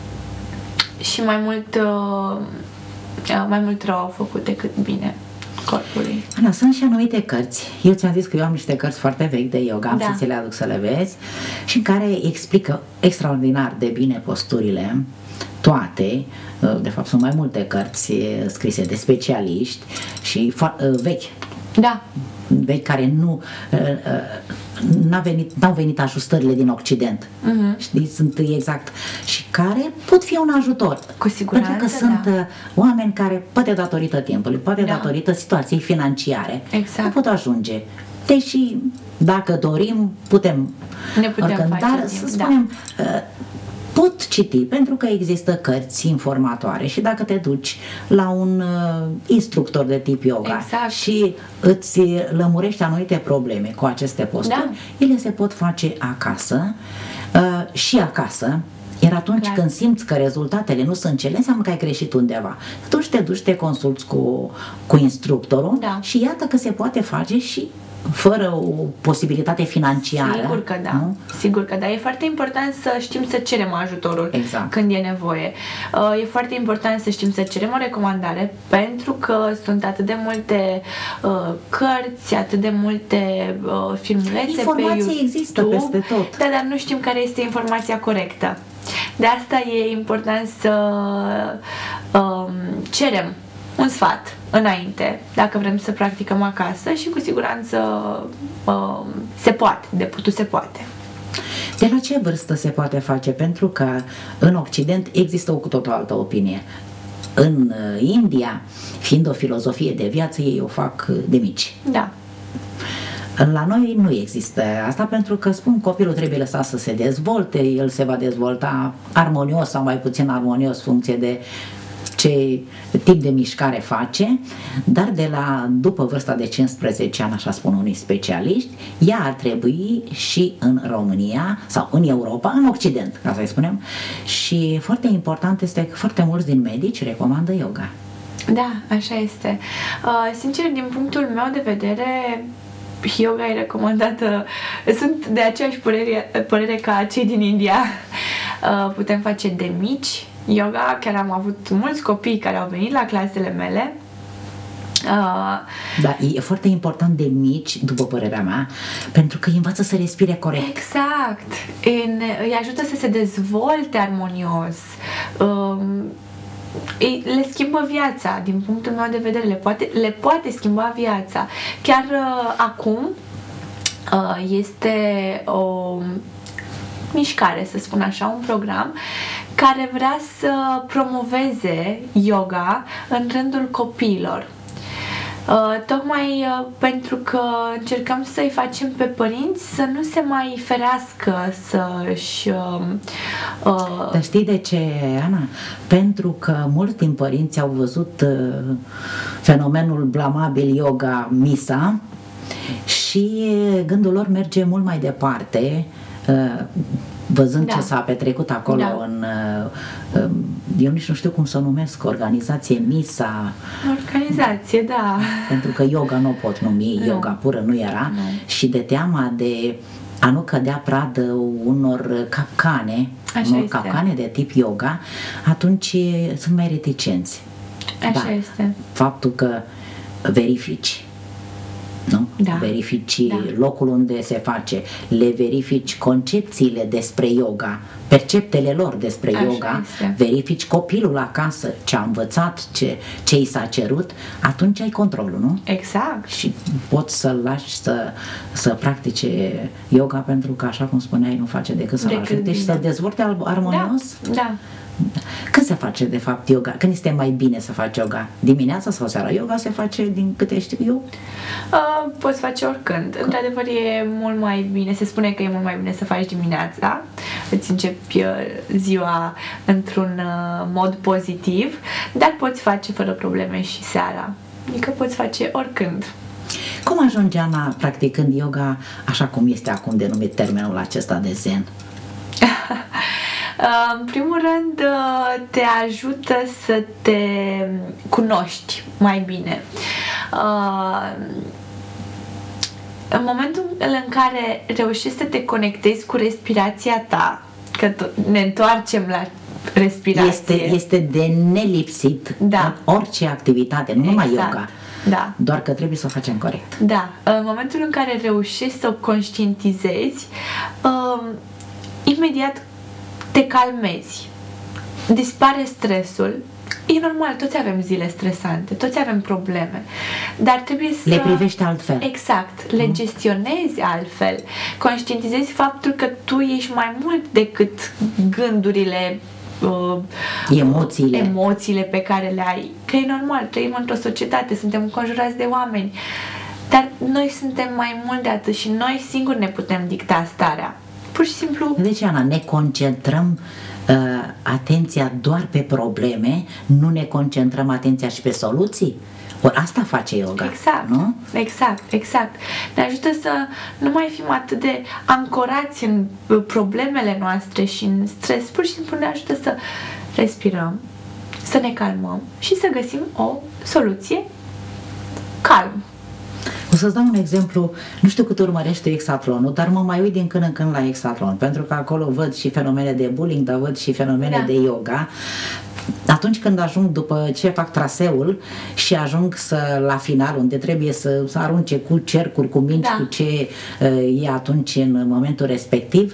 și mai mult uh, mai mult rău au făcut decât bine corpului. Ana, sunt și anumite cărți. Eu ți-am zis că eu am niște cărți foarte vechi de yoga, am, da, să ți le aduc să le vezi, și în care explică extraordinar de bine posturile toate. De fapt sunt mai multe cărți scrise de specialiști și vechi. Da. Vechi, care nu n-au venit, n-au venit ajustările din Occident. Uh-huh. Știi? Sunt exact. Și care pot fi un ajutor. Cu siguranță, pentru că da, sunt oameni care, poate datorită timpului, poate, da, datorită situației financiare, exact, nu pot ajunge. Deși, dacă dorim, putem. Ne putem oricând, face dar, timp, să spunem, da, pot citi, pentru că există cărți informatoare, și dacă te duci la un uh, instructor de tip yoga, exact, și îți lămurește anumite probleme cu aceste posturi, da, ele se pot face acasă, uh, și acasă. Iar atunci, clar, când simți că rezultatele nu sunt cele, înseamnă că ai greșit undeva. Atunci te duci, te consulți cu, cu instructorul, da, și iată că se poate face și fără o posibilitate financiară. Sigur că da. Nu? Sigur că da. E foarte important să știm să cerem ajutorul, exact, când e nevoie. E foarte important să știm să cerem o recomandare, pentru că sunt atât de multe uh, cărți, atât de multe uh, filmulețe pe YouTube. Informații există peste tot. Da, dar nu știm care este informația corectă. De asta e important să um, cerem un sfat înainte, dacă vrem să practicăm acasă, și cu siguranță um, se poate, de putut se poate. De la ce vârstă se poate face? Pentru că în Occident există o cu totul altă opinie. În India, fiind o filozofie de viață, ei o fac de mici. Da. La noi nu există asta, pentru că spun copilul trebuie lăsat să se dezvolte, el se va dezvolta armonios sau mai puțin armonios, funcție de ce tip de mișcare face, dar de la după vârsta de cincisprezece ani, așa spun unii specialiști, ea ar trebui și în România sau în Europa, în Occident, ca să-i spunem, și foarte important este că foarte mulți din medici recomandă yoga. Da, așa este. Uh, sincer, din punctul meu de vedere, yoga e recomandată, sunt de aceeași părere, părere ca cei din India. Uh, putem face de mici yoga, chiar am avut mulți copii care au venit la clasele mele. Uh, da, e foarte important de mici, după părerea mea, pentru că îi învață să respire corect. Exact. În, îi ajută să se dezvolte armonios. Uh, le schimbă viața, din punctul meu de vedere, le poate, le poate schimba viața. Chiar uh, acum uh, este o mișcare, să spun așa, un program care vrea să promoveze yoga în rândul copiilor. Uh, tocmai uh, pentru că încercăm să-i facem pe părinți să nu se mai ferească să-și... Uh, uh... Dar știi de ce, Ana? Pentru că mulți din părinți au văzut uh, fenomenul blamabil yoga Misa și gândul lor merge mult mai departe, uh, văzând da. ce s-a petrecut acolo da. în, eu nici nu știu cum să o numesc, organizație Misa. Organizație, da. Pentru că yoga nu o pot numi, nu. yoga pură nu era. Nu. Și de teama de a nu cădea pradă unor capcane, Așa unor este. capcane de tip yoga, atunci sunt mai reticenți. Așa da. este. Faptul că verifici, nu? Da. Verifici da. locul unde se face, le verifici concepțiile despre yoga, perceptele lor despre Așa yoga, este. verifici copilul acasă, ce a învățat, ce, ce i s-a cerut, atunci ai controlul, nu? Exact. Și poți să-l lași să, să practice yoga, pentru că, așa cum spuneai, nu face decât să-l ajute și să dezvolte armonios. Da, da. Când se face de fapt yoga? Când este mai bine să faci yoga? Dimineața sau seara? Yoga se face, din câte știu eu? Uh, poți face oricând. Că... Într-adevăr e mult mai bine, se spune că e mult mai bine să faci dimineața. Îți începi uh, ziua într-un uh, mod pozitiv, dar poți face fără probleme și seara. Adică poți face oricând. Cum ajunge Ana practicând yoga așa cum este acum denumit termenul acesta de zen? În primul rând te ajută să te cunoști mai bine. În momentul în care reușești să te conectezi cu respirația ta, că ne întoarcem la respirație. Este, este de nelipsit da. în orice activitate, nu numai exact. yoga. Da. Doar că trebuie să o facem corect. Da. În momentul în care reușești să o conștientizezi, um, imediat te calmezi, dispare stresul. E normal, toți avem zile stresante, toți avem probleme, dar trebuie să... Le privești altfel. Exact, le gestionezi altfel, conștientizezi faptul că tu ești mai mult decât gândurile, uh, emoțiile. emoțiile pe care le ai, că e normal, trăim într-o societate, suntem înconjurați de oameni, dar noi suntem mai mult de atât și noi singuri ne putem dicta starea. Pur și simplu... Deci, Ana, ne concentrăm uh, atenția doar pe probleme, nu ne concentrăm atenția și pe soluții? Ori asta face yoga, exact, nu? Exact, exact. Ne ajută să nu mai fim atât de ancorați în problemele noastre și în stres. Pur și simplu ne ajută să respirăm, să ne calmăm și să găsim o soluție calm. O să-ți dau un exemplu, nu știu cât urmărește Exatlonul, dar mă mai uit din când în când la Exatlon, pentru că acolo văd și fenomene de bullying, dar văd și fenomene da. de yoga. Atunci când ajung, după ce fac traseul și ajung să, la final, unde trebuie să, să arunce cu cercuri, cu mingi, da. cu ce uh, e atunci în momentul respectiv,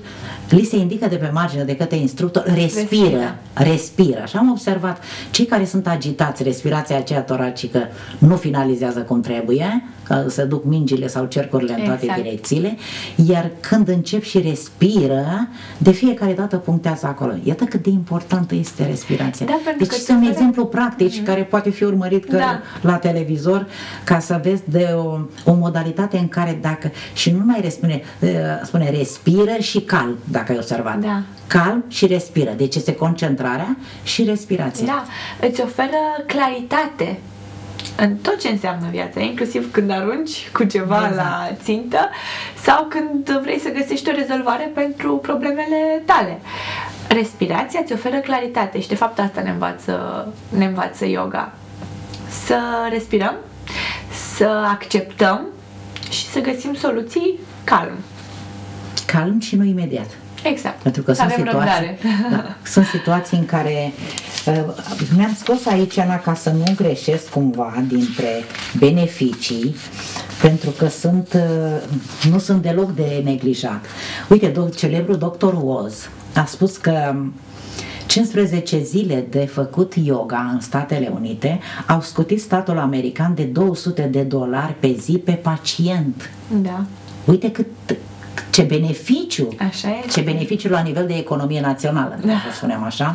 li se indică de pe margine de către instructor, respiră, respiră, respiră. Și am observat, cei care sunt agitați, respirația aceea toracică nu finalizează cum trebuie, că se duc mingile sau cercurile în toate exact. direcțiile, iar când încep și respiră, de fiecare dată punctează acolo. Iată cât de importantă este respirația. Da, deci este un exemplu practic mm-hmm. care poate fi urmărit că da. la televizor, ca să vezi de o, o modalitate în care dacă, și nu mai respire, spune respiră și calm, dacă ai observat. Da. Calm și respiră. Deci este concentrarea și respirația. Da, îți oferă claritate în tot ce înseamnă viața, inclusiv când arunci cu ceva exact. la țintă sau când vrei să găsești o rezolvare pentru problemele tale. Respirația îți oferă claritate și de fapt asta ne învață, ne învață yoga. Să respirăm, să acceptăm și să găsim soluții calm. Calm și nu imediat. Exact. Pentru că sunt situații, da, sunt situații în care uh, mi-am scos aici, Ana, ca să nu greșesc cumva dintre beneficii, pentru că sunt, uh, nu sunt deloc de neglijat. Uite, do- celebrul doctor Oz a spus că cincisprezece zile de făcut yoga în Statele Unite au scutit statul american de două sute de dolari pe zi pe pacient. Da. Uite cât ce beneficiu, așa e. ce beneficiu la nivel de economie națională, da. să spunem așa.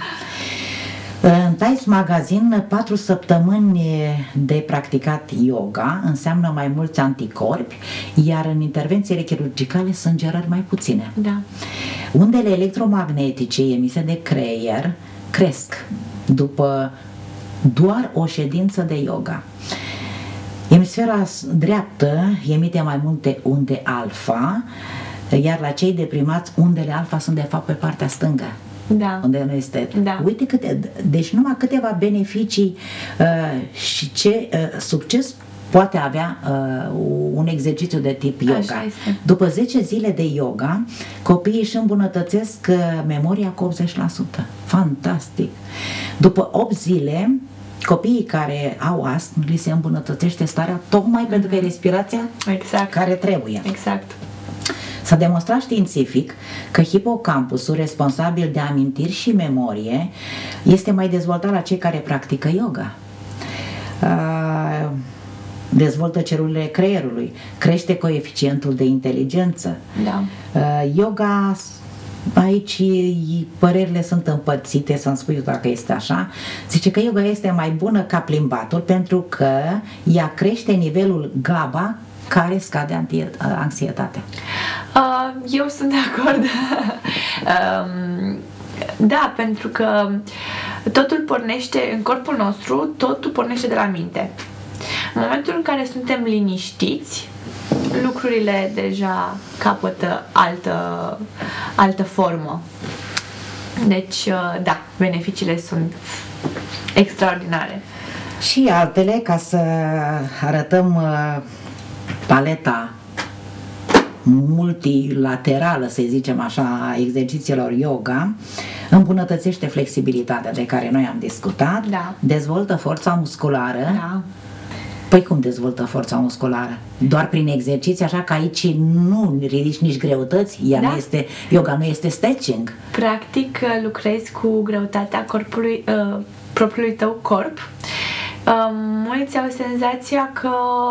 În Times Magazine, patru săptămâni de practicat yoga înseamnă mai mulți anticorpi, iar în intervențiile chirurgicale sângerări mai puține. Da. Undele electromagnetice emise de creier cresc după doar o ședință de yoga. Emisfera dreaptă emite mai multe unde alfa, iar la cei deprimați undele alfa sunt de fapt pe partea stângă. Da. Unde nu este. Da. Uite câte, deci numai câteva beneficii uh, și ce uh, succes poate avea uh, un exercițiu de tip yoga. După zece zile de yoga, copiii își îmbunătățesc uh, memoria cu optzeci la sută. Fantastic! După opt zile, copiii care au astm, li se îmbunătățește starea tocmai mm-hmm. pentru că e respirația exact. care trebuie. Exact. S-a demonstrat științific că hipocampusul, responsabil de amintiri și memorie, este mai dezvoltat la cei care practică yoga. Dezvoltă celulele creierului, crește coeficientul de inteligență. Da. Yoga, aici părerile sunt împărțite, să-mi spui dacă este așa. Zice că yoga este mai bună ca plimbatul pentru că ea crește nivelul GABA, care scade anxietatea. Eu sunt de acord. Da, pentru că totul pornește în corpul nostru, totul pornește de la minte. În momentul în care suntem liniștiți, lucrurile deja capătă altă, altă formă. Deci, da, beneficiile sunt extraordinare. Și altele, ca să arătăm paleta multilaterală, să zicem așa, a exercițiilor yoga, îmbunătățește flexibilitatea de care noi am discutat, da. Dezvoltă forța musculară. Da. Păi cum dezvoltă forța musculară? Doar prin exerciții, așa că aici nu ridici nici greutăți, ea da. nu este, yoga nu este stretching. Practic lucrezi cu greutatea corpului, uh, propriului tău corp. Uh, mulți au senzația că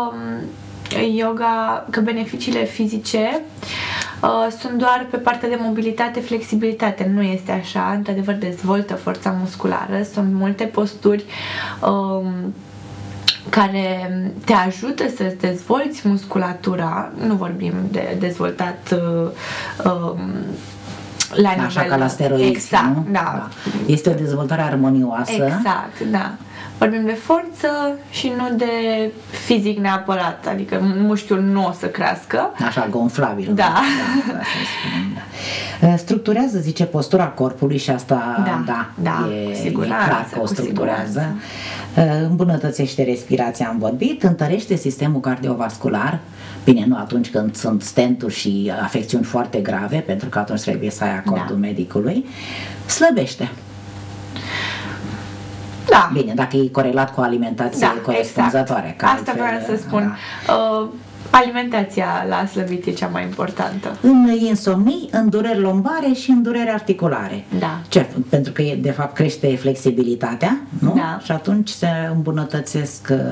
yoga, că beneficiile fizice uh, sunt doar pe partea de mobilitate, flexibilitate. Nu este așa, într-adevăr dezvoltă forța musculară, sunt multe posturi uh, care te ajută să-ți dezvolți musculatura. Nu vorbim de dezvoltat uh, uh, la așa nivel, ca la steroizi, exact, nu? Da. Da. Este o dezvoltare armonioasă. Exact, da. Vorbim de forță și nu de fizic neapărat, adică mușchiul nu o să crească. Așa, gonflabil. Da. Da, da, spun, da. Structurează, zice, postura corpului și asta, da, da, da e, cu siguranță, e clar că o structurează. Siguranță. Îmbunătățește respirația, am vorbit, întărește sistemul cardiovascular. Bine, nu atunci când sunt stenturi și afecțiuni foarte grave, pentru că atunci trebuie să ai acordul da. medicului. Slăbește. Da. Bine, dacă e corelat cu o alimentație da, corespunzătoare. Exact. Asta vreau să spun. Da. Uh, Alimentația la slăbit e cea mai importantă. În insomnii, în dureri lombare și în dureri articulare. Da. Ce? Pentru că, de fapt, crește flexibilitatea, nu? Da. Și atunci se îmbunătățesc. uh,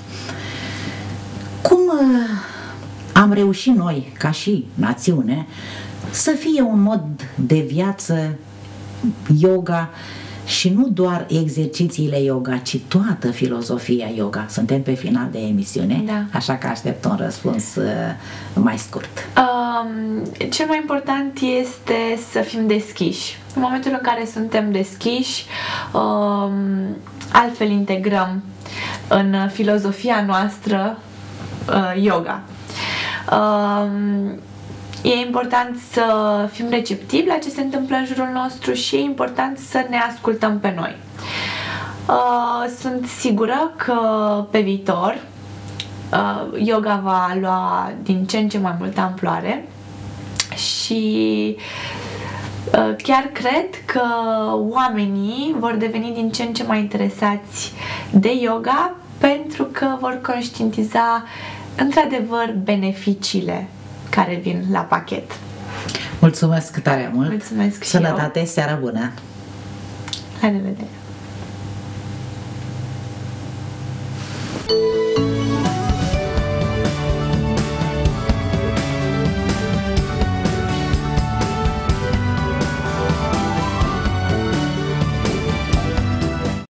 Cum uh, am reușit noi, ca și națiune, să fie un mod de viață yoga și nu doar exercițiile yoga, ci toată filozofia yoga. Suntem pe final de emisiune, Da. așa că aștept un răspuns uh, mai scurt. Um, cel mai important este să fim deschiși. În momentul în care suntem deschiși, um, altfel integrăm în filozofia noastră uh, yoga. Um, E important să fim receptivi la ce se întâmplă în jurul nostru și e important să ne ascultăm pe noi. Sunt sigură că pe viitor yoga va lua din ce în ce mai multă amploare și chiar cred că oamenii vor deveni din ce în ce mai interesați de yoga pentru că vor conștientiza într-adevăr beneficiile care vin la pachet. Mulțumesc tare mult! Mulțumesc și Sănătate, seară bună! La revedere!